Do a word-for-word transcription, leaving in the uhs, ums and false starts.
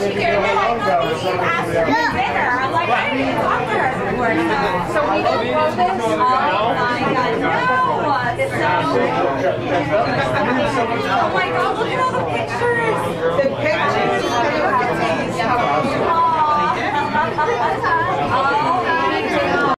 she did. You're like, oh, she asked her to dinner. I'm like, I didn't even talk to her before. So we don't know this? Oh my God, no. So, oh my God, look at all the pictures. The pictures.